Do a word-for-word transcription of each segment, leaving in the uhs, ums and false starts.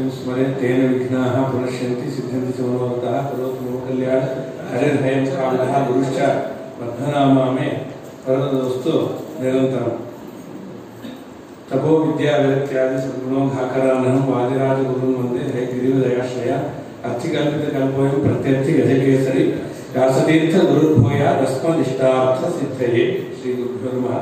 भक्तिं स्मरे तेन विघ्नाः प्रणश्यन्ति सिद्ध्यन्ति च मनोरथाः करोतु मम कल्याण हरिर्भयं कामदः गुरुश्च वर्धनामा मे परमदोस्तु निरन्तरम् तपो विद्या विरक्त्यादि सद्गुणोघाकरानहं वादिराजगुरुं वन्दे हरे गिरिवदयाश्रया अर्थिकल्पितकल्पोऽयं प्रत्यर्थि गजकेसरी व्यासतीर्थ गुरुर्भूया तस्मदिष्टार्थ सिद्धये श्री गुरुभ्यो नमः।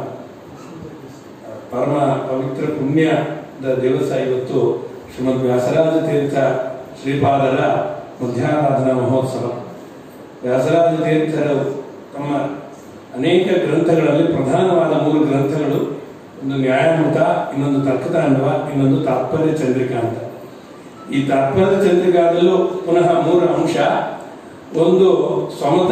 परम पवित्र पुण्य दिवस इवತ್ತು ಶ್ರೀಮದ್ ವ್ಯಾಸರಾಜ ತೀರ್ಥ ಶ್ರೀಪಾದರ ಮಧ್ಯಾರಾಧನಾ ಮಹೋತ್ಸವ. ವ್ಯಾಸರಾಜ ತೀರ್ಥರು ತಮ್ಮ ಅನೇಕ ಗ್ರಂಥಗಳಲ್ಲಿ ಪ್ರಧಾನವಾದ ಮೂರು ಗ್ರಂಥಗಳು, ಒಂದು ನ್ಯಾಯಾಮೃತ, ಇನ್ನೊಂದು ತರ್ಕತಾಂಡವ, ಇನ್ನೊಂದು ತಾತ್ಪರ್ಯ ಚಂದ್ರಿಕಾ ಅಂತ. ಈ ತಾತ್ಪರ್ಯ ಚಂದ್ರಿಕಾದಲ್ಲೂ ಪುನಃ ಮೂರು ಅಂಶ. ಒಂದು ಸ್ವಮತ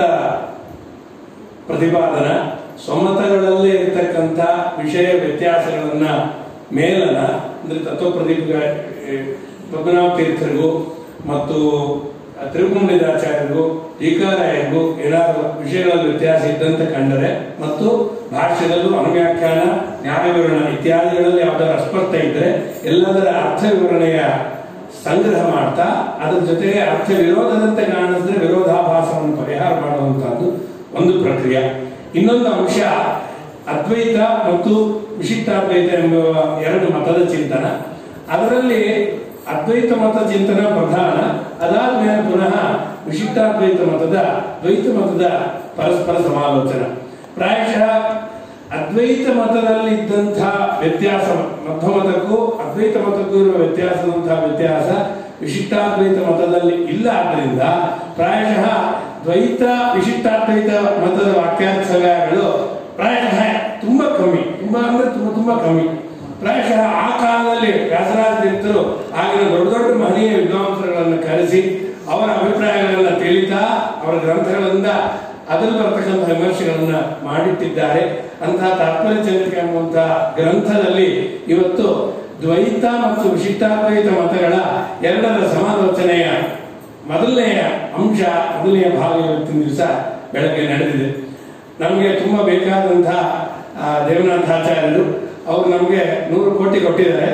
ಪ್ರತಿಪಾದನ, ಸ್ವಮತಗಳಲ್ಲಿ ಇರತಕ್ಕಂಥ ವಿಷಯ ವ್ಯತ್ಯಾಸಗಳನ್ನ ಮೇಲನ ಅಂದ್ರೆ ತತ್ವ ಪ್ರದೀಪ ಪದ್ಮನಾಭ ತೀರ್ಥರಿಗೂ ಮತ್ತು ತಿರುಪುಂಡಿದಾಚಾರ್ಯರಿಗೂ ಟೀಕಾರಾಯರಿಗೂ ಏನಾದರೂ ವಿಷಯಗಳಲ್ಲಿ ವ್ಯತ್ಯಾಸ ಇದ್ದಂತೆ ಕಂಡರೆ ಮತ್ತು ಭಾಷ್ಯದಲ್ಲೂ ಅನುವ್ಯಾಖ್ಯಾನ ನ್ಯಾಯ ವಿವರಣ ಇತ್ಯಾದಿಗಳಲ್ಲಿ ಯಾವುದಾದ್ರು ಅಸ್ಪರ್ಧ ಇದ್ದರೆ ಎಲ್ಲದರ ಅರ್ಥ ವಿವರಣೆಯ ಸಂಗ್ರಹ ಮಾಡ್ತಾ ಅದರ ಜೊತೆಗೆ ಅರ್ಥ ವಿರೋಧದಂತೆ ಕಾಣಿಸಿದ್ರೆ ವಿರೋಧಾಭಾಸವನ್ನು ಪರಿಹಾರ ಮಾಡುವಂತಹದ್ದು ಒಂದು ಪ್ರಕ್ರಿಯೆ. ಇನ್ನೊಂದು ಅಂಶ ಅದ್ವೈತ ಮತ್ತು ವಿಶಿಷ್ಟಾದ್ವೈತ ಎಂಬುವ ಎರಡು ಮತದ ಚಿಂತನ. ಅದರಲ್ಲಿ ಅದ್ವೈತ ಮತ ಚಿಂತನ ಪ್ರಧಾನ, ಅದಾದ ಮೇಲೆ ಪುನಃ ವಿಶಿಷ್ಟಾದ್ವೈತ ಮತದ ದ್ವೈತ ಮತದ ಪರಸ್ಪರ ಸಮಾಲೋಚನ. ಪ್ರಾಯಶಃ ಅದ್ವೈತ ಮತದಲ್ಲಿ ಇದ್ದಂತಹ ವ್ಯತ್ಯಾಸ ಮಧ್ವಮತಕ್ಕೂ ಅದ್ವೈತ ಮತಕ್ಕೂ ಇರುವ ವ್ಯತ್ಯಾಸದಂತಹ ವ್ಯತ್ಯಾಸ ವಿಶಿಷ್ಟಾದ್ವೈತ ಮತದಲ್ಲಿ ಇಲ್ಲ. ಆದ್ದರಿಂದ ಪ್ರಾಯಶಃ ದ್ವೈತ ವಿಶಿಷ್ಟಾದ್ವೈತ ಮತದ ವಾಕ್ಯಾರ್ಥಗಳು ಪ್ರಾಯಶಃ ತುಂಬಾ ಕಮ್ಮಿ, ತುಂಬಾ ಅಂದ್ರೆ ತುಂಬಾ ತುಂಬಾ ಕಮ್ಮಿ. ಪ್ರಾಯಶಃ ಆ ಕಾಲದಲ್ಲಿ ವ್ಯಾಸರಾಜ ತೀರ್ಥರು ಆಗಿನ ದೊಡ್ಡ ದೊಡ್ಡ ಮಹನೀಯ ವಿದ್ವಾಂಸರುಗಳನ್ನು ಕರೆಸಿ ಅವರ ಅಭಿಪ್ರಾಯಗಳನ್ನ ತಿಳಿತಾ ಅವರ ಗ್ರಂಥಗಳಿಂದ ಅದರಲ್ಲಿ ಬರ್ತಕ್ಕಂಥ ವಿಮರ್ಶೆಗಳನ್ನ ಮಾಡಿಟ್ಟಿದ್ದಾರೆ. ಅಂತಹ ತಾತ್ಪರ್ಯ ಚಂದ್ರಿಕೆ ಎಂಬುವಂತಹ ಗ್ರಂಥದಲ್ಲಿ ಇವತ್ತು ದ್ವೈತ ಮತ್ತು ವಿಶಿಷ್ಟಾದ್ವೈತ ಮತಗಳ ಎರಡರ ಸಮಾಲೋಚನೆಯ ಮೊದಲನೆಯ ಅಂಶ, ಮೊದಲನೆಯ ಭಾಗ ಇವತ್ತಿನ ದಿವಸ ಬೆಳಗ್ಗೆ ನಡೆದಿದೆ. ನಮಗೆ ತುಂಬಾ ಬೇಕಾದಂತಹ ದೇವನಾಥಾಚಾರ್ಯರು ಅವರು ನಮಗೆ ನೂರು ಕೋಟಿ ಕೊಟ್ಟಿದ್ದಾರೆ.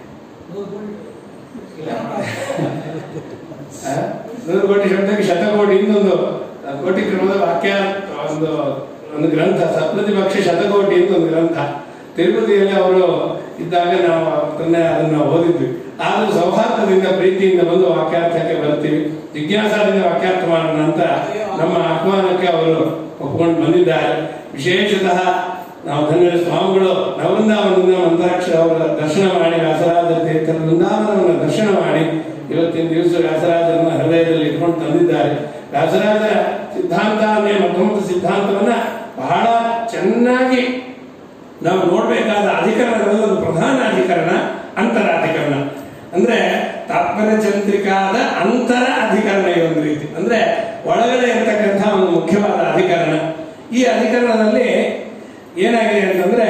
ನೂರು ಕೋಟಿ ಶಬ್ದಕ್ಕೆ ಶತಕೋಟಿ, ಇನ್ನೊಂದು ಕೋಟಿ ಕ್ರಮದ ವಾಕ್ಯ ಒಂದು ಒಂದು ಗ್ರಂಥ ಸಪ್ರತಿಪಕ್ಷ ಶತಕೋಟಿ ಅಂತ ಒಂದು ಗ್ರಂಥ ತಿರುಪತಿಯಲ್ಲಿ ಅವರು ಇದ್ದಾಗ ನಾವು ಅದನ್ನ ಓದಿದ್ವಿ. ಆದ್ರೂ ಸೌಹಾರ್ದದಿಂದ ಪ್ರೀತಿಯಿಂದ ಬಂದು ವಾಕ್ಯಾರ್ಥಕ್ಕೆ ಬರ್ತೀವಿ, ಜಿಜ್ಞಾಸಾದಿಂದ ವಾಕ್ಯಾರ್ಥ ಮಾಡೋಣ ಅಂತ ನಮ್ಮ ಆಹ್ವಾನಕ್ಕೆ ಅವರು ಒಪ್ಪಿಕೊಂಡು ಬಂದಿದ್ದಾರೆ. ವಿಶೇಷತಃ ನಾವು ಧನ್ಯ ಸ್ವಾಮಿಗಳು ನವೃಂದಾವನದಿಂದ ಮಂತ್ರಾಕ್ಷರ ಅವರ ದರ್ಶನ ಮಾಡಿ ವ್ಯಾಸರಾಜ ತೀರ್ಥರ ವೃಂದಾವನವನ್ನು ದರ್ಶನ ಮಾಡಿ ಇವತ್ತಿನ ದಿವಸ ವ್ಯಾಸರಾಜರನ್ನ ಹೃದಯದಲ್ಲಿ ಇಟ್ಕೊಂಡು ತಂದಿದ್ದಾರೆ. ವ್ಯಾಸರಾಜ ಸಿದ್ಧಾಂತ ಅಂದ್ರೆ ಮಧ್ವಮತ ಸಿದ್ಧಾಂತವನ್ನ ಬಹಳ ಚೆನ್ನಾಗಿ ನಾವು ನೋಡ್ಬೇಕಾದ ಅಧಿಕರಣಗಳಲ್ಲಿ ಒಂದು ಪ್ರಧಾನ ಅಧಿಕರಣ ಅಂತರಾಧಿಕರಣ. ಅಂದ್ರೆ ತಾತ್ಪರ್ಯ ಚಂದ್ರಿಕಾದ ಅಂತರ ಅಧಿಕರಣ ಒಂದು ರೀತಿ, ಅಂದ್ರೆ ಒಳಗಡೆ ಇರತಕ್ಕಂಥ ಒಂದು ಮುಖ್ಯವಾದ ಅಧಿಕರಣ. ಈ ಅಧಿಕರಣದಲ್ಲಿ ಏನಾಗಿದೆ ಅಂತಂದ್ರೆ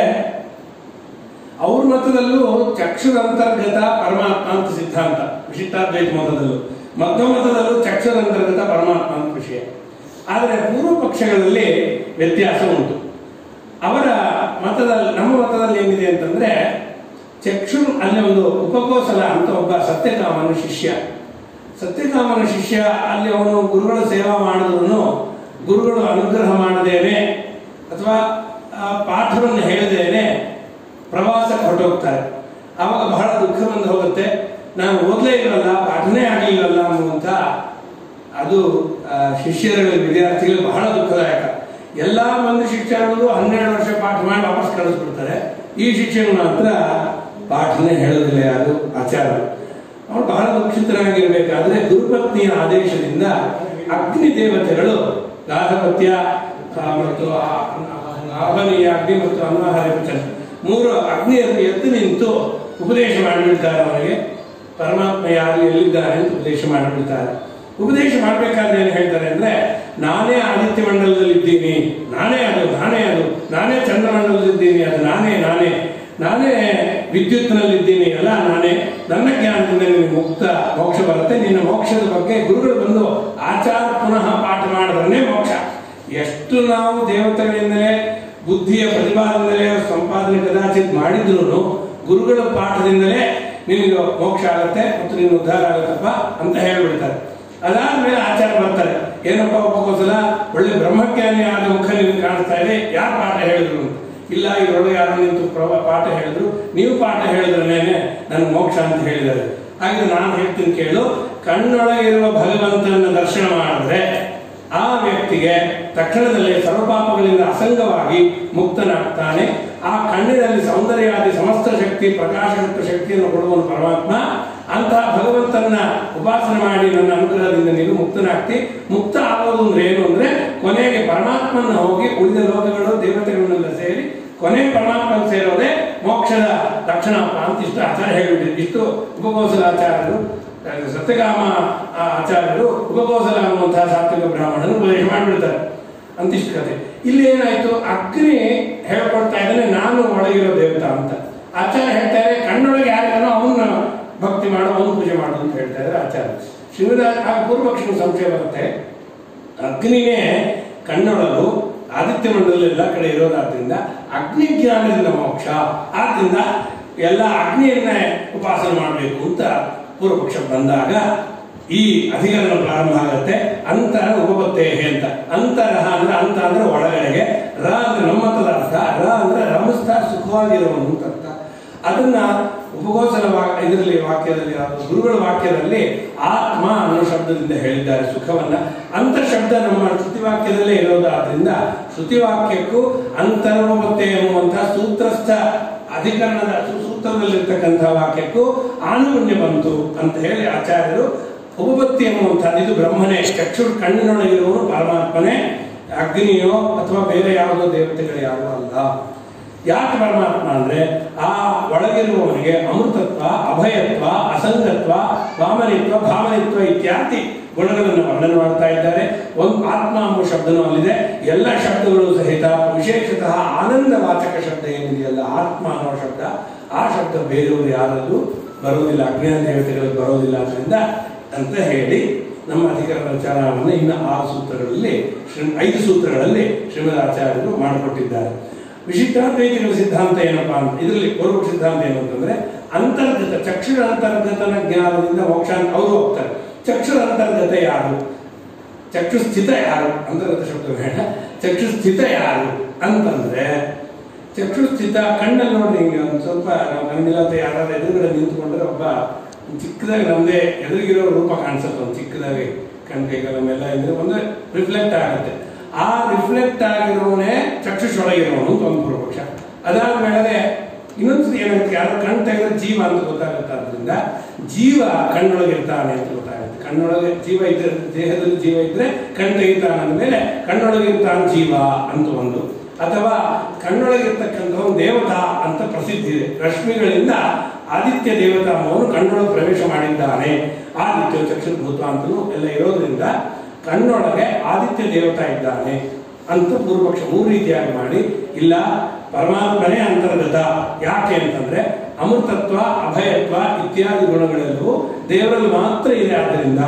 ಅವ್ರ ಮತದಲ್ಲೂ ಚಕ್ಷುರಂತರ್ಗತ ಪರಮಾತ್ಮ ಅಂತ ಸಿದ್ಧಾಂತ ವಿಶಿಷ್ಟಾದ್ವೈತ ಮತದಲ್ಲೂ, ಮಧ್ವ ಮತದಲ್ಲೂ ಚಕ್ಷುರಂತರ್ಗತ ಪರಮಾತ್ಮ ಅಂತ ವಿಷಯ. ಆದರೆ ಪೂರ್ವ ಪಕ್ಷಗಳಲ್ಲಿ ವ್ಯತ್ಯಾಸ ಉಂಟು. ಅವರ ಮತದಲ್ಲಿ, ನಮ್ಮ ಮತದಲ್ಲಿ ಏನಿದೆ ಅಂತಂದ್ರೆ ಚಕ್ಷು ಅಲ್ಲಿ ಒಂದು ಉಪಕೋಸಲ ಅಂತ ಒಬ್ಬ ಸತ್ಯಕಾಮನ ಶಿಷ್ಯ. ಸತ್ಯಕಾಮನ ಶಿಷ್ಯ ಅಲ್ಲಿ ಅವನು ಗುರುಗಳ ಸೇವಾ ಮಾಡಿದ್ರು ಗುರುಗಳು ಅನುಗ್ರಹ ಮಾಡದೇನೆ ಅಥವಾ ಪಾಠವನ್ನು ಹೇಳದೇನೆ ಪ್ರವಾಸಕ್ಕೆ ಹೊರಟೋಗ್ತಾರೆ. ಆವಾಗ ಬಹಳ ದುಃಖ ಬಂದು ಹೋಗುತ್ತೆ. ನಾನು ಓದಲೇ ಇರಲ್ಲ, ಪಾಠನೇ ಆಗಲಿಲ್ಲಲ್ಲ ಅನ್ನುವಂತ ಅದು ಶಿಷ್ಯರ ವಿದ್ಯಾರ್ಥಿಗಳು ಬಹಳ ದುಃಖದಾಯಕ. ಎಲ್ಲಾ ಮಂದಿ ಶಿಕ್ಷಕರು ಹನ್ನೆರಡು ವರ್ಷ ಪಾಠ ಮಾಡಿ ವಾಪಸ್ ಕಳಿಸ್ಬಿಡ್ತಾರೆ. ಈ ಶಿಕ್ಷಕರು ಮಾತ್ರ ಪಾಠನೇ ಹೇಳೋದಿಲ್ಲ, ಅದು ಆಚಾರ. ಅವನು ಬಹಳ ದುಃಖಿತರಾಗಿರ್ಬೇಕಾದ್ರೆ ಗುರುಪತ್ನಿಯ ಆದೇಶದಿಂದ ಅಗ್ನಿ ದೇವತೆಗಳು ಗಾಧಪತ್ಯ ಮತ್ತು ಆಹ್ವಾನೀಯ ಅಗ್ನಿ ಮತ್ತು ಅನ್ವಾಹಾರ ಮೂರು ಅಗ್ನಿಯಲ್ಲಿ ಎದ್ದು ನಿಂತು ಉಪದೇಶ ಮಾಡಿಬಿಡ್ತಾರೆ. ಅವನಿಗೆ ಪರಮಾತ್ಮ ಯಾರು ಎಲ್ಲಿದ್ದಾರೆ ಅಂತ ಉಪದೇಶ ಮಾಡಿಬಿಡ್ತಾರೆ. ಉಪದೇಶ ಮಾಡ್ಬೇಕಾದ್ರೆ ಏನ್ ಹೇಳ್ತಾರೆ ಅಂದ್ರೆ, ನಾನೇ ಆದಿತ್ಯ ಮಂಡಲದಲ್ಲಿ ಇದ್ದೀನಿ, ನಾನೇ ಅದು ನಾನೇ ಅದು ನಾನೇ ಚಂದ್ರಮಂಡಲದಲ್ಲಿದ್ದೀನಿ, ಅದು ನಾನೇ ನಾನೇ ನಾನೇ ವಿದ್ಯುತ್ನಲ್ಲಿದ್ದೀನಿ, ಅಲ್ಲ ನಾನೇ. ನನ್ನ ಜ್ಞಾನದಿಂದ ನಿನಗೆ ಮುಕ್ತ ಮೋಕ್ಷ ಬರುತ್ತೆ. ನಿನ್ನ ಮೋಕ್ಷದ ಬಗ್ಗೆ ಗುರುಗಳು ಬಂದು ಆಚಾರ ಪುನಃ ಪಾಠ ಮಾಡಿದ್ರೆ ಮೋಕ್ಷ. ಎಷ್ಟು ನಾವು ದೇವತೆಗಳಿಂದಲೇ ಬುದ್ಧಿಯ ಪ್ರತಿಭಾದಿಂದಲೇ ಸಂಪಾದನೆ ಕದಾಚಿತ್ ಮಾಡಿದ್ರು ಗುರುಗಳ ಪಾಠದಿಂದಲೇ ನಿನಗೆ ಮೋಕ್ಷ ಆಗುತ್ತೆ ಮತ್ತು ನೀನು ಉದ್ಧಾರ ಆಗುತ್ತಪ್ಪ ಅಂತ ಹೇಳ್ಬಿಡ್ತಾರೆ. ಅದಾದ್ಮೇಲೆ ಆಚಾರ ಬರ್ತಾರೆ, ಏನಪ್ಪ ಒಬ್ಬಕ್ಕೋಸಲ ಒಳ್ಳೆ ಬ್ರಹ್ಮಜ್ಞಾನಿ ಆದ ಮುಖ ನಿಮ್ಗೆ ಕಾಣಿಸ್ತಾ ಇದೆ, ಯಾರು ಪಾಠ ಹೇಳಿದ್ರು ಅಂತ. ಇಲ್ಲ, ಇವರೊಳಗೆ ಯಾರು ನಿಂತು ಪಾಠ ಹೇಳಿದ್ರು, ನೀವು ಪಾಠ ಹೇಳಿದ್ರೇನೆ ನನ್ಗೆ ಮೋಕ್ಷ ಅಂತ ಹೇಳಿದ್ದಾರೆ. ಹಾಗೆ ನಾನು ಹೇಳ್ತೀನಿ ಕೇಳು, ಕಣ್ಣೊಳಗಿರುವ ಭಗವಂತನ ದರ್ಶನ ಮಾಡಿದ್ರೆ ಆ ವ್ಯಕ್ತಿಗೆ ತಕ್ಷಣದಲ್ಲೇ ಸರ್ವಪಾಪಗಳಿಂದ ಅಸಂಗವಾಗಿ ಮುಕ್ತನಾಗ್ತಾನೆ. ಆ ಕಣ್ಣಿನಲ್ಲಿ ಸೌಂದರ್ಯಾದಿ ಸಮಸ್ತ ಶಕ್ತಿ, ಪ್ರಕಾಶಯುಕ್ತ ಶಕ್ತಿಯನ್ನು ಕೊಡುವನು ಪರಮಾತ್ಮ. ಅಂತಹ ಭಗವಂತನ ಉಪಾಸನೆ ಮಾಡಿ ನನ್ನ ಅನುಗ್ರಹದಿಂದ ನೀನು ಮುಕ್ತನಾಗ್ತಿ. ಮುಕ್ತ ಆಗೋದು ಅಂದ್ರೆ ಏನು ಅಂದ್ರೆ ಕೊನೆಗೆ ಪರಮಾತ್ಮನ ಹೋಗಿ ಉಳಿದ ಲೋಕಗಳು ದೇವತೆಗಳನ್ನೆಲ್ಲ ಸೇರಿ ಕೊನೆ ಪರಮಾತ್ಮನ ಸೇರೋದೇ ಮೋಕ್ಷದ ಲಕ್ಷಣ ಅಂತ ಇಷ್ಟು ಆಚಾರ ಹೇಳಿಬಿಟ್ಟಿದೆ. ಇಷ್ಟು ಉಪಗೋಸಲಾಚಾರ್ಯರು, ಸತ್ಯಗಾಮ ಆಚಾರ್ಯರು ಉಪಗೋಸಲ ಅನ್ನುವಂತಹ ಸಾತ್ವಿಕ ಬ್ರಾಹ್ಮಣರು ಉಪದೇಶ ಮಾಡಿಬಿಡ್ತಾರೆ. ಅಂತಿಷ್ಟು ಕತೆ. ಇಲ್ಲಿ ಏನಾಯ್ತು, ಅಗ್ನಿ ಹೇಳ್ಕೊಡ್ತಾ ಇದ್ದಾನೆ ನಾನು ಒಳಗಿರೋ ದೇವತಾ ಅಂತ. ಆಚಾರ್ಯ ಹೇಳ್ತಾರೆ ಕಣ್ಣೊಳಗೆ ಯಾರಿಗಾನೋ ಅವನ್ನ ಭಕ್ತಿ ಮಾಡು, ಅವನು ಪೂಜೆ ಮಾಡು ಅಂತ ಹೇಳ್ತಾ ಇದ್ದಾರೆ ಆಚಾರ್ಯ. ಶ್ರೀಮದ ಆ ಪೂರ್ವಪಕ್ಷನ ಸಂಶಯ ಬರುತ್ತೆ, ಅಗ್ನಿನೇ ಕಣ್ಣೊಳಲು ಆದಿತ್ಯ ಮಂಡಲ ಎಲ್ಲ ಕಡೆ ಇರೋದಾದ್ರಿಂದ ಅಗ್ನಿ ಜ್ಞಾನದಿಂದ ಮೋಕ್ಷ, ಆದ್ರಿಂದ ಎಲ್ಲ ಅಗ್ನಿಯನ್ನೇ ಉಪಾಸನೆ ಮಾಡಬೇಕು ಅಂತ ಪೂರ್ವಪಕ್ಷ ಬಂದಾಗ ಈ ಅಧಿಕರಣ ಪ್ರಾರಂಭ ಆಗುತ್ತೆ. ಅಂತರ ಉಪಪತ್ತೇಹೆ ಅಂತ. ಅಂತರಹ ಅಂದ್ರೆ ಅಂತ ಅಂದ್ರೆ ಒಳಗಡೆಗೆ, ರ ಅಂದ್ರೆ ನಮ್ಮತದ ಅರ್ಥ, ರ ಅಂದ್ರೆ ರಮಿಸ್ತಾ ಸುಖವಾಗಿರುವನು ಅಂತ ಅರ್ಥ. ಅದನ್ನ ಉಪಗೋಸಲ ವಾಕ್ಯ ಇದರಲ್ಲಿ ವಾಕ್ಯದಲ್ಲಿ ಗುರುಗಳ ವಾಕ್ಯದಲ್ಲಿ ಆತ್ಮ ಅನ್ನೋ ಶಬ್ದದಿಂದ ಹೇಳಿದ್ದಾರೆ ಸುಖವನ್ನ. ಅಂತ ಶಬ್ದ ನಮ್ಮ ಶ್ರುತಿವಾಕ್ಯದಲ್ಲೇ ಇರೋದಾದ್ರಿಂದ ಶ್ರುತಿವಾಕ್ಯಕ್ಕೂ ಅಂತರೋಪತ್ತೆ ಎಂಬುವಂತಹ ಸೂತ್ರಸ್ಥ ಅಧಿಕರಣದ ಸೂತ್ರದಲ್ಲಿರ್ತಕ್ಕಂತಹ ವಾಕ್ಯಕ್ಕೂ ಆನುಗುಣ್ಯ ಬಂತು ಅಂತ ಹೇಳಿ ಆಚಾರ್ಯರು ಉಪಪತ್ತಿ ಎನ್ನುವಂಥದ್ದು ಇದು ಬ್ರಹ್ಮನೇ, ಚಕ್ಷುರ್ ಕಣ್ಣಿನೊಳಗಿರುವನು ಪರಮಾತ್ಮನೇ, ಅಗ್ನಿಯೋ ಅಥವಾ ಬೇರೆ ಯಾವುದೋ ದೇವತೆಗಳು ಯಾರು ಅಲ್ಲ. ಯಾಕೆ ಪರಮಾತ್ಮ ಅಂದ್ರೆ ಆ ಒಳಗಿರುವವನಿಗೆ ಅಮೃತತ್ವ, ಅಭಯತ್ವ, ಅಸಂಗತ್ವ, ವಾಮನಿತ್ವ, ಭಾವನಿತ್ವ ಇತ್ಯಾದಿ ಗುಣಗಳನ್ನು ವರ್ಣನೆ ಮಾಡ್ತಾ ಇದ್ದಾರೆ. ಒಂದು ಆತ್ಮ ಎಂಬ ಶಬ್ದನೂ ಅಲ್ಲಿದೆ. ಎಲ್ಲ ಶಬ್ದಗಳು ಸಹಿತ ವಿಶೇಷತಃ ಆನಂದ ವಾಚಕ ಶಬ್ದ ಏನಿದೆಯಲ್ಲ ಆತ್ಮ ಅನ್ನೋ ಶಬ್ದ, ಆ ಶಬ್ದ ಬೇರೆಯವರು ಯಾರಲ್ಲೂ ಬರೋದಿಲ್ಲ, ಅಜ್ಞಾನ ದೇವತೆಗಳಿಗೆ ಬರೋದಿಲ್ಲ ಅದರಿಂದ ಅಂತ ಹೇಳಿ ನಮ್ಮ ಅಧಿಕರಣ ವಿಚಾರವನ್ನು ಇನ್ನು ಆರು ಸೂತ್ರಗಳಲ್ಲಿ ಐದು ಸೂತ್ರಗಳಲ್ಲಿ ಶ್ರೀಮದ್ ಆಚಾರ್ಯರು ಮಾಡಿಕೊಟ್ಟಿದ್ದಾರೆ. ವಿಶಿಷ್ಟಾದ್ವೈತಿಗಳ ಸಿದ್ಧಾಂತ ಏನಪ್ಪಾ ಅಂತ ಇದರಲ್ಲಿ ಪೂರ್ವ ಸಿದ್ಧಾಂತ ಏನು ಅಂತಂದ್ರೆ ಅಂತರ್ಗತ ಚಕ್ಷುರ ಅಂತರ್ಗತನ ಜ್ಞಾನದಿಂದ ಮೋಕ್ಷ ಅಂತ ಅವರು ಹೋಗ್ತಾರೆ. ಚಕ್ಷುರ ಅಂತರ್ಗತ ಯಾರು, ಚಕ್ಷುಸ್ಥಿತ ಯಾರು, ಅಂತರ್ಗತ ಶಬ್ದ ಬೇಡ, ಚಕ್ಷುಸ್ಥಿತ ಯಾರು ಅಂತಂದ್ರೆ ಚಕ್ಷುಸ್ಥಿತ ಕಣ್ಣಲ್ಲಿ ನೋಡ್ರಿ, ಹಿಂಗೆ ಒಂದು ಸ್ವಲ್ಪ ನಾವು ಕಣ್ಣಿಲ್ಲ ಅಂತ ಯಾರಾದ್ರೂ ಎದುರುಗಡೆ ನಿಂತ್ಕೊಂಡ್ರೆ ಒಬ್ಬ ಚಿಕ್ಕದಾಗಿ ನಮ್ದೇ ಎದುರಿಗಿರೋ ರೂಪ ಕಾಣಿಸುತ್ತೆ. ಒಂದು ಚಿಕ್ಕದಾಗಿ ಕಣ್ ಕೈಗಳ ನಮ್ಮೆಲ್ಲ ಇದ್ರೆ ಒಂದು ರಿಫ್ಲೆಕ್ಟ್ ಆಗುತ್ತೆ. ಆ ರಿಫ್ಲೆಕ್ಟ್ ಆಗಿರೋನೇ ಚಕ್ಷುಷೊಳಗಿರೋನು ಅಂತ ಒಂದು ಪೂರ್ವಪಕ್ಷ. ಅದಾದ್ಮೇಲೆ ಇನ್ನೊಂದು ಏನಾಗುತ್ತೆ, ಯಾರು ಕಣ್ ತೆಗೆದ್ರೆ ಜೀವ ಅಂತ ಗೊತ್ತಾಗುತ್ತೆ. ಆದ್ರಿಂದ ಜೀವ ಕಣ್ಣೊಳಗಿರ್ತಾನೆ ಅಂತ ಗೊತ್ತಾಗುತ್ತೆ. ಕಣ್ಣೊಳಗೆ ಜೀವ ಇದ್ರೆ, ದೇಹದಲ್ಲಿ ಜೀವ ಇದ್ರೆ ಕಣ್ ತೆಗಿತಾನೆ ಅಂದ್ಮೇಲೆ ಕಣ್ಣೊಳಗಿರ್ತಾನೆ ಜೀವ ಅಂತ ಒಂದು. ಅಥವಾ ಕಣ್ಣೊಳಗಿರ್ತಕ್ಕಂಥ ಒಂದು ದೇವತಾ ಅಂತ ಪ್ರಸಿದ್ಧಿ ಇದೆ. ರಶ್ಮಿಗಳಿಂದ ಆದಿತ್ಯ ದೇವತಾ ಅವನು ಕಣ್ಣೊಳಗೆ ಪ್ರವೇಶ ಮಾಡಿದ್ದಾನೆ. ಆದಿತ್ಯ ಚಕ್ಷುರ್ಭೂತ ಅಂತಲೂ ಎಲ್ಲ ಇರೋದ್ರಿಂದ ಕಣ್ಣೊಳಗೆ ಆದಿತ್ಯ ದೇವತಾ ಇದ್ದಾನೆ ಅಂತ ಪೂರ್ವಪಕ್ಷ ಮೂರು ರೀತಿಯಾಗಿ ಮಾಡಿ, ಇಲ್ಲ ಪರಮಾತ್ಮನೇ ಅಂತರ್ಗತ. ಯಾಕೆ ಅಂತಂದ್ರೆ ಅಮೃತತ್ವ, ಅಭಯತ್ವ ಇತ್ಯಾದಿ ಗುಣಗಳೆಲ್ಲವೂ ದೇವರಲ್ಲಿ ಮಾತ್ರ ಇದೆ ಆದ್ದರಿಂದ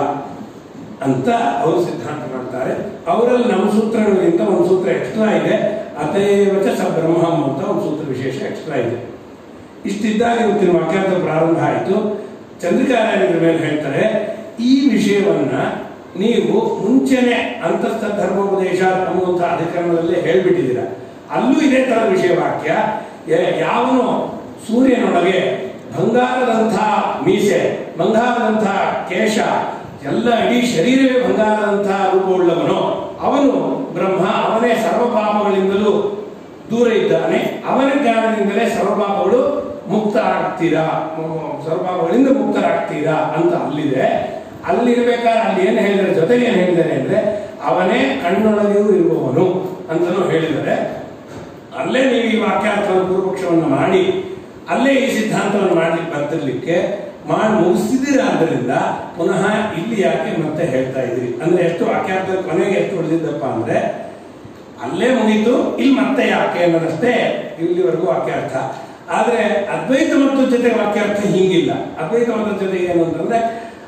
ಅಂತ ಅವರು ಸಿದ್ಧಾಂತ ಮಾಡ್ತಾರೆ. ಅವರಲ್ಲಿ ನಮ್ಮ ಸೂತ್ರಗಳಿಗಿಂತ ಒಂದು ಸೂತ್ರ ಎಕ್ಸ್ಟ್ರಾ ಇದೆ. ಅತೇವಚ ಸ ಬ್ರಹ್ಮಂ ಅಂತ ಒಂದು ಸೂತ್ರ ವಿಶೇಷ ಎಕ್ಸ್ಟ್ರಾ ಇದೆ. ಇಷ್ಟಿದ್ದಾಗ ಇವತ್ತಿನ ವಾಕ್ಯಾರ್ಥ ಪ್ರಾರಂಭ ಆಯಿತು. ಚಂದ್ರಿಕಾರಾಯಣರ ಮೇಲೆ ಹೇಳ್ತಾರೆ, ಈ ವಿಷಯವನ್ನ ನೀವು ಮುಂಚೆನೆ ಅಂತಸ್ಥ ಧರ್ಮೋಪದೇಶ ಅನ್ನುವಂಥ ಅಧಿಕರಣದಲ್ಲೇ ಹೇಳ್ಬಿಟ್ಟಿದ್ದೀರ. ಅಲ್ಲೂ ಇದೇ ತರದ ವಿಷಯ ವಾಕ್ಯ. ಯಾವನು ಸೂರ್ಯನೊಳಗೆ ಬಂಗಾರದಂಥ ಮೀಸೆ, ಬಂಗಾರದಂಥ ಕೇಶ, ಎಲ್ಲ ಇಡೀ ಶರೀರವೇ ಬಂಗಾರದಂತಹ ರೂಪವುಳ್ಳವನು ಅವನು ಬ್ರಹ್ಮ, ಅವನೇ ಸರ್ವಪಾಪಗಳಿಂದಲೂ ದೂರ ಇದ್ದಾನೆ. ಅವನ ಜ್ಞಾನದಿಂದಲೇ ಸರ್ವಪಾಪಗಳು ಮುಕ್ತ ಆಗ್ತೀರಾ, ಸರ್ವಪಾಪಗಳಿಂದ ಮುಕ್ತರಾಗ್ತೀರಾ ಅಂತ ಅಲ್ಲಿದೆ. ಅಲ್ಲಿರ್ಬೇಕಾದ್ರೆ ಅಲ್ಲಿ ಏನು ಹೇಳಿದರೆ, ಜೊತೆಗೆ ಏನು ಹೇಳಿದ್ದಾರೆ ಅಂದ್ರೆ ಅವನೇ ಕಣ್ಣೊಳಗೆಯೂ ಇರುವವನು ಅಂತಲೂ ಹೇಳಿದರೆ. ಅಲ್ಲೇ ನೀವು ಈ ವಾಕ್ಯಾರ್ಥವನ್ನು ಪೂರ್ವಪಕ್ಷವನ್ನು ಮಾಡಿ ಅಲ್ಲೇ ಈ ಸಿದ್ಧಾಂತವನ್ನು ಮಾಡ್ಲಿಕ್ಕೆ ಬರ್ತಿರ್ಲಿಕ್ಕೆ ಮಾಡಿ ಮುಗಿಸಿದಿರಾದ್ರಿಂದ ಪುನಃ ಇಲ್ಲಿ ಯಾಕೆ ಮತ್ತೆ ಹೇಳ್ತಾ ಇದ್ದೀರಿ ಅಂದ್ರೆ ಎಷ್ಟು ವಾಕ್ಯಾರ್ಥ ಕೊನೆಗೆ ಎಷ್ಟು ಉಳಿದಿದ್ದಪ್ಪ ಅಂದ್ರೆ ಅಲ್ಲೇ ಮುಗೀತು, ಇಲ್ಲಿ ಮತ್ತೆ ಯಾಕೆ ಅನ್ನೋದಷ್ಟೇ ಇಲ್ಲಿವರೆಗೂ ವಾಕ್ಯಾರ್ಥ. ಆದ್ರೆ ಅದ್ವೈತ ಮತದ ಜೊತೆ ವಾಕ್ಯಾರ್ಥ ಹಿಂಗಿಲ್ಲ. ಅದ್ವೈತ ಮತದ ಜೊತೆಗೆ ಏನು ಅಂತಂದ್ರೆ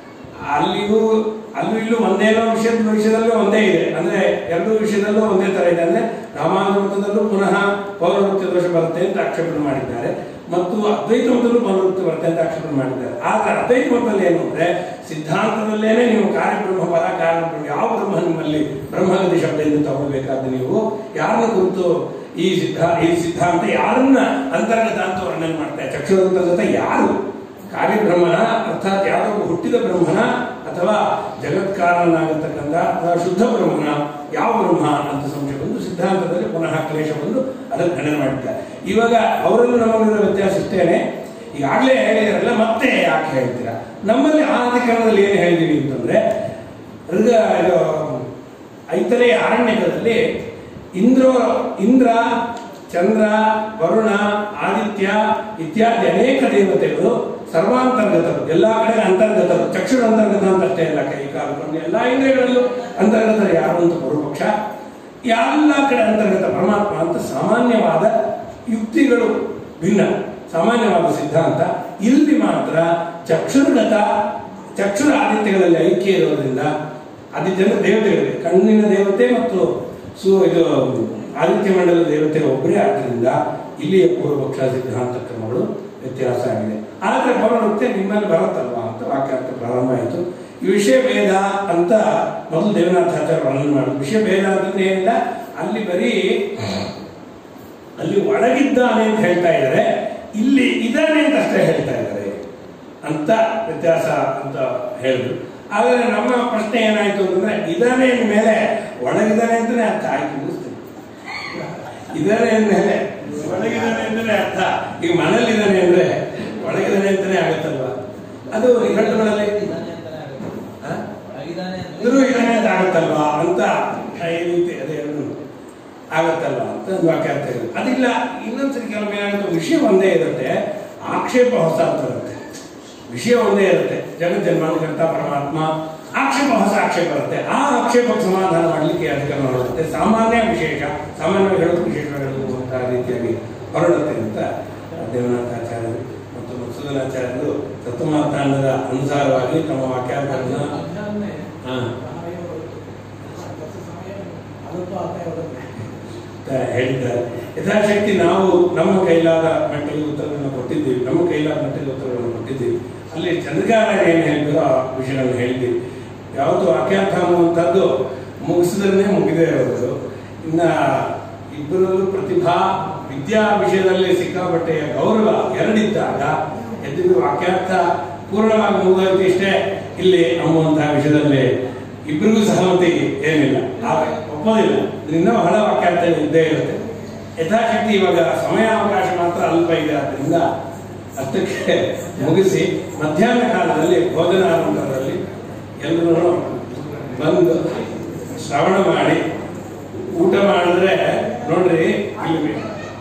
ಅಲ್ಲಿಗೂ ಅಲ್ಲೂ ಇಲ್ಲೂ ಒಂದೇನೋ ವಿಷಯದ ವಿಷಯದಲ್ಲೂ ಒಂದೇ ಇದೆ, ಅಂದ್ರೆ ಎರಡೂ ವಿಷಯದಲ್ಲೂ ಒಂದೇ ತರ ಇದೆ. ಅಂದ್ರೆ ರಾಮಾನುಜ ಮತದಲ್ಲೂ ಪುನಃ ಪೌನರುಕ್ತಿ ದೋಷ ಬರುತ್ತೆ ಅಂತ ಆಕ್ಷೇಪಣೆ ಮಾಡಿದ್ದಾರೆ, ಮತ್ತು ಅದ್ವೈತ ಮತದಲ್ಲೂ ಪೌನರುಕ್ತಿ ಬರುತ್ತೆ ಅಂತ ಆಕ್ಷೇಪಣೆ ಮಾಡಿದ್ದಾರೆ. ಆದ್ರೆ ಅದ್ವೈತ ಮತದಲ್ಲಿ ಏನು ಅಂದ್ರೆ ಸಿದ್ಧಾಂತದಲ್ಲೇನೆ ನೀವು ಕಾರ್ಯಬ್ರಹ್ಮ ಫಲ ಕಾರಣ ಯಾವ ಬ್ರಹ್ಮ ನಿಮ್ಮಲ್ಲಿ ಬ್ರಹ್ಮಗತಿ ಶಬ್ದದಿಂದ ತಗೊಳ್ಬೇಕಾದ್ರೆ ನೀವು ಯಾರನ್ನ ಕುರಿತು ಈ ಸಿದ್ಧಾ ಈ ಸಿದ್ಧಾಂತ ಯಾರನ್ನ ಅಂತರ್ಗತ ಅಂತ ವರ್ಣನೆ ಮಾಡ್ತಾರೆ. ಚಕ್ಷುರಂತರ್ಗತ ಯಾರು? ಕಾರ್ಯಬ್ರಹ್ಮನ ಅರ್ಥಾತ್ ಯಾವ್ದೊಬ್ಬ ಹುಟ್ಟಿದ ಬ್ರಹ್ಮನ ಅಥವಾ ಜಗತ್ಕಾರನಾಗತಕ್ಕಂಥ ಅಥವಾ ಶುದ್ಧ ಬ್ರಹ್ಮನ ಯಾವ ಬ್ರಹ್ಮ ಅಂತ ಸಂಶಯ ಬಂದು ಸಿದ್ಧಾಂತದಲ್ಲಿ ಪುನಃ ಕ್ಲೇಶ ಬಂದು ಅದನ್ನು ಖಂಡನೆ ಮಾಡಿದ್ದಾರೆ. ಇವಾಗ ಅವರಲ್ಲೂ ನಮ್ಮಲ್ಲಿರೋ ವ್ಯತ್ಯಾಸ ಇಷ್ಟೇನೆ. ಈಗಾಗಲೇ ಹೇಳಿದಾರಲ್ಲ, ಮತ್ತೆ ಯಾಕೆ ಹೇಳ್ತೀರಾ? ನಮ್ಮಲ್ಲಿ ಆ ಅಧಿಕರಣದಲ್ಲಿ ಏನು ಹೇಳಿದೀವಿ ಅಂತಂದ್ರೆ ಋಗ ಇದು ಐತರೆಯ ಆರಣ್ಯಕದಲ್ಲಿ ಇಂದ್ರ ಇಂದ್ರ ಚಂದ್ರ ವರುಣ ಆದಿತ್ಯ ಇತ್ಯಾದಿ ಅನೇಕ ದೇವತೆಗಳು ಸರ್ವಾಂತರ್ಗತರು, ಎಲ್ಲಾ ಕಡೆ ಅಂತರ್ಗತರು. ಚಕ್ಷುರ ಅಂತರ್ಗತ ಅಂತ ಅಷ್ಟೇ ಇಲ್ಲ, ಕೈ ಕಾಲು ಕಣ್ಣು ಎಲ್ಲಾ ಇಂದ್ರಿಯಗಳಲ್ಲೂ ಅಂತರ್ಗತರು ಯಾರು ಅಂತ ಪೂರ್ವಪಕ್ಷ. ಎಲ್ಲ ಕಡೆ ಅಂತರ್ಗತ ಪರಮಾತ್ಮ ಅಂತ ಸಾಮಾನ್ಯವಾದ ಯುಕ್ತಿಗಳು ಭಿನ್ನ, ಸಾಮಾನ್ಯವಾದ ಸಿದ್ಧಾಂತ. ಇಲ್ಲಿ ಮಾತ್ರ ಚಕ್ಷುರ್ಗತ ಚಕ್ಷುರ ಆದಿತ್ಯಗಳಲ್ಲಿ ಐಕ್ಯ ಇರೋದ್ರಿಂದ ಆದಿತ್ಯ ದೇವತೆಗಳಿವೆ, ಕಣ್ಣಿನ ದೇವತೆ ಮತ್ತು ಸು ಇದು ಆದಿತ್ಯ ಮಂಡಲದ ದೇವತೆ ಒಬ್ಬರೇ ಆದ್ದರಿಂದ ಇಲ್ಲಿಯ ಪೂರ್ವಪಕ್ಷ ಸಿದ್ಧಾಂತ ಕ್ರಮಗಳು ವ್ಯತ್ಯಾಸ ಆಗಿದೆ. ಆದ್ರೆ ಪೌನರುಕ್ತಿ ನಿಮ್ಮಲ್ಲಿ ಬರುತ್ತಲ್ವಾ ಅಂತ ವಾಕ್ಯಾರ್ಥ ಪ್ರಾರಂಭ ಆಯಿತು. ಈ ವಿಷಯ ಭೇದ ಅಂತ ಮೊದಲು ದೇವನಾಥಾಚಾರ್ಯ ವರ್ಣನೆ ಮಾಡಿದ್ರು. ವಿಷಯ ಭೇದ ಅಂತಂದ್ರೆ ಏನಿಲ್ಲ, ಅಲ್ಲಿ ಬರೀ ಅಲ್ಲಿ ಒಳಗಿದ್ದಾನೆ ಅಂತ ಹೇಳ್ತಾ ಇದ್ದಾರೆ, ಇಲ್ಲಿ ಇದ್ದಾನೆ ಅಂತ ಅಷ್ಟೇ ಹೇಳ್ತಾ ಇದ್ದಾರೆ ಅಂತ ವ್ಯತ್ಯಾಸ ಅಂತ ಹೇಳಿದ್ರು. ಆದರೆ ನಮ್ಮ ಪ್ರಶ್ನೆ ಏನಾಯ್ತು ಅಂತಂದ್ರೆ ಇದಾನೆ ಮೇಲೆ ಒಳಗಿದ್ದಾನೆ ಅಂತಾನೆ ಅರ್ಥ ಆಯ್ತು ಮುಗಿಸ್ತೀನಿ. ಇದಾನೆ ಅಂದ್ಮೇಲೆ ಒಳಗಿದ್ದಾನೆ ಅಂತಾನೆ ಅರ್ಥ. ಈಗ ಮನೇಲಿದ್ದಾನೆ ಅಂದ್ರೆ ಒಳಗಿದ್ದಾನೆ ಅಂತಾನೆ ಆಗತ್ತಲ್ವಾ? ಅದು ನಿಘಂಟುಗಳಲ್ಲಿ ಇದ್ರು ಇದ್ದಾನೆ ಅಂತ ಆಗತ್ತಲ್ವಾ ಅಂತ ಈ ರೀತಿ ಅದೇ ಆಗತ್ತಲ್ವಾ ಅಂತ ಒಂದು ವಾಕ್ಯಾರ್ಥ ಇದೆ. ಅದಿಲ್ಲ, ಇನ್ನೊಂದ್ಸರಿ ಕೆಲವೊಮ್ಮೆ ಏನಾಗುತ್ತೆ, ವಿಷಯ ಒಂದೇ ಇರುತ್ತೆ, ಆಕ್ಷೇಪ ಹೊಸ ಅಂತ ಇರುತ್ತೆ. ವಿಷಯ ಒಂದೇ ಇರುತ್ತೆ, ಜಗತ್ ಜನ್ಮಾಂತರ್ಗತ ಪರಮಾತ್ಮ, ಆಕ್ಷೇಪ ಹೊಸ ಆಕ್ಷೇಪ ಇರುತ್ತೆ. ಆ ಆಕ್ಷೇಪಕ್ಕೆ ಸಮಾಧಾನ ಮಾಡಲಿಕ್ಕೆ ಅಧಿಕರಣ ಹೊರಡುತ್ತೆ. ಸಾಮಾನ್ಯ ವಿಶೇಷ, ಸಾಮಾನ್ಯವಾಗಿ ಹೇಳೋದು ವಿಶೇಷ ಹೇಳೋದು ಅಂತ ರೀತಿಯಾಗಿ ಹೊರಡುತ್ತೆ ಅಂತ ದೇವನಾಥಾಚಾರ್ಯರು ಮತ್ತು ಮಧುಸೂದನಾಚಾರ್ಯರು ತತ್ವಮಾರ್ತಾಂಡದ ಅನುಸಾರವಾಗಿ ತಮ್ಮ ವಾಕ್ಯಾರ್ಥಗಳನ್ನ ಹೇಳಿದ್ದಾರೆ. ಯಥಾಶಕ್ತಿ ನಾವು ನಮ್ಮ ಕೈಲಾದ ಮಟ್ಟಿಗೆ ಉತ್ತರವನ್ನು ಕೊಟ್ಟಿದ್ದೀವಿ, ನಮ್ಮ ಕೈಲಾದ ಮಟ್ಟಿಗೆ ಉತ್ತರವನ್ನು ಕೊಟ್ಟಿದ್ದೀವಿ. ಅಲ್ಲಿ ಚಂದ್ರಗಾರ ಏನು ಹೇಳಿದ್ರು ಆ ವಿಷಯಗಳನ್ನು ಹೇಳಿದ್ದೀವಿ. ಯಾವತ್ತು ವಾಕ್ಯಾರ್ಥ ಅನ್ನುವಂಥದ್ದು ಮುಗಿಸಿದ್ರೆ ಮುಗಿದೇ ಇರೋದು. ಇನ್ನ ಇಬ್ಬರಲ್ಲೂ ಪ್ರತಿಭಾ ವಿದ್ಯಾ ವಿಷಯದಲ್ಲಿ ಸಿಕ್ಕಾಪಟ್ಟೆಯ ಗೌರವ ಎರಡಿದ್ದಾಗ ಎದ್ದು ವಾಕ್ಯಾರ್ಥ ಪೂರ್ಣವಾಗಿ ಮುಗಿದೋಯ್ತು ಇಷ್ಟೇ ಇಲ್ಲಿ ಅನ್ನುವಂತಹ ವಿಷಯದಲ್ಲಿ ಇಬ್ಬರಿಗೂ ಸಹಮತಿ ಏನಿಲ್ಲ, ಒಪ್ಪೋದಿಲ್ಲ. ಇನ್ನೂ ಹಳ ವಾಕ್ಯಾರ್ಥ ಇದ್ದೇ ಇರುತ್ತೆ. ಯಥಾಶಕ್ತಿ ಇವಾಗ ಸಮಯಾವಕಾಶ ಮಾತ್ರ ಅಲ್ಪ ಇದೆ, ಆದ್ದರಿಂದ ಅಷ್ಟಕ್ಕೆ ಮುಗಿಸಿ ಮಧ್ಯಾಹ್ನ ಕಾಲದಲ್ಲಿ ಭೋಜನ ನಂತರದಲ್ಲಿ ಎಲ್ಲರೂ ಬಂದು ಶ್ರವಣ ಮಾಡಿ ಊಟ ಮಾಡಿದ್ರೆ ನೋಡ್ರಿ ಇಲ್ಲಿ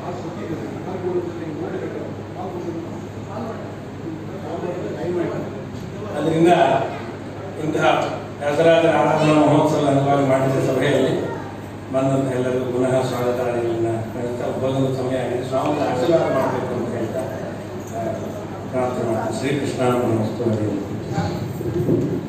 ಅದರಿಂದ ಇಂತಹ ವ್ಯಾಸರಾಜ ಆರಾಧನಾ ಮಹೋತ್ಸವ ಅಂಗವಾಗಿ ಮಾಡಿದ ಸಭೆಯಲ್ಲಿ ಬಂದಂತ ಎಲ್ಲರಿಗೂ ಪುನಃ ಸ್ವಾಗತಾದಿಗಳನ್ನ ಹೇಳ್ತಾ ಭೋಜನದ ಸಮಯ ಆಗಿದೆ, ಸ್ವಾಮಿ ಆಶೀರ್ವಾದ ಮಾಡಬೇಕು ಅಂತ ಹೇಳ್ತಾ ಪ್ರಾರ್ಥನೆ ಮಾಡ್ತೀನಿ. ಶ್ರೀಕೃಷ್ಣ ನಮಸ್ತೆ.